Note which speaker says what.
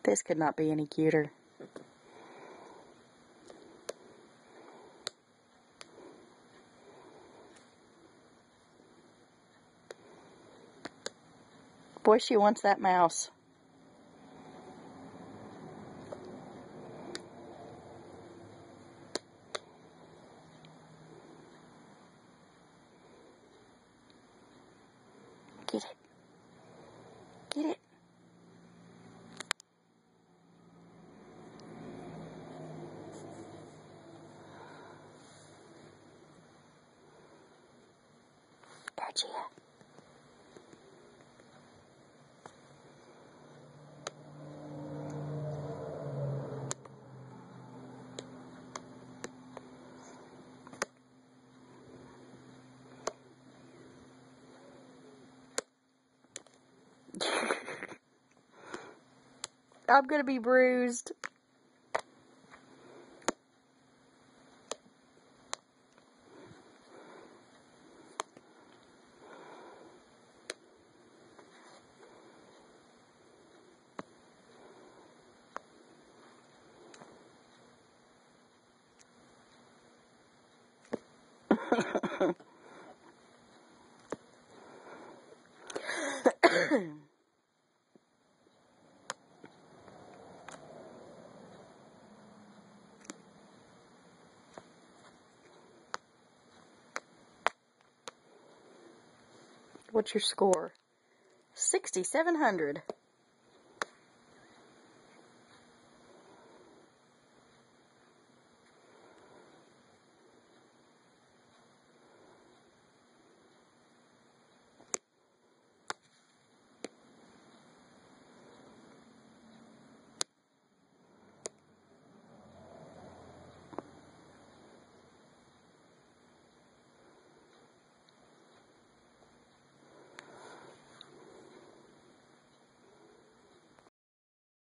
Speaker 1: This could not be any cuter. Boy, she wants that mouse. Get it. Get it. Gotcha. I'm gonna be bruised. What's your score? 6,700.